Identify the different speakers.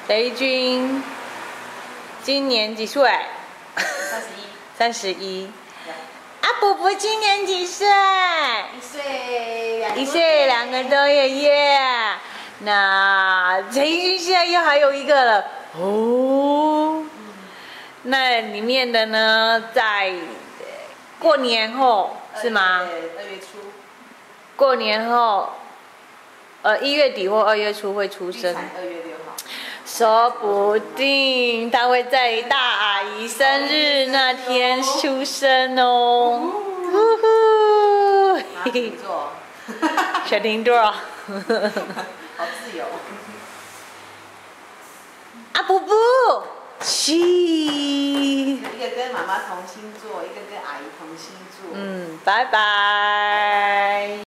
Speaker 1: 雷军今年几岁？31。啊，卜卜今年几岁
Speaker 2: ？1岁2个多月。
Speaker 1: 1岁2个多月耶。那陈奕迅现在又还有一个了哦。那里面的呢，在过年后是吗
Speaker 2: ？2月初。
Speaker 1: 过年后，1月底或2月初会出生。
Speaker 2: 2月6号。
Speaker 1: 说不定他会在大阿姨生日那天出生哦。呼呼。
Speaker 2: 哪星座？
Speaker 1: 小停座。
Speaker 2: 好自由。
Speaker 1: 啊布布，嘘。
Speaker 2: 一个跟妈妈同星座，一个跟阿姨同星座。
Speaker 1: 拜拜。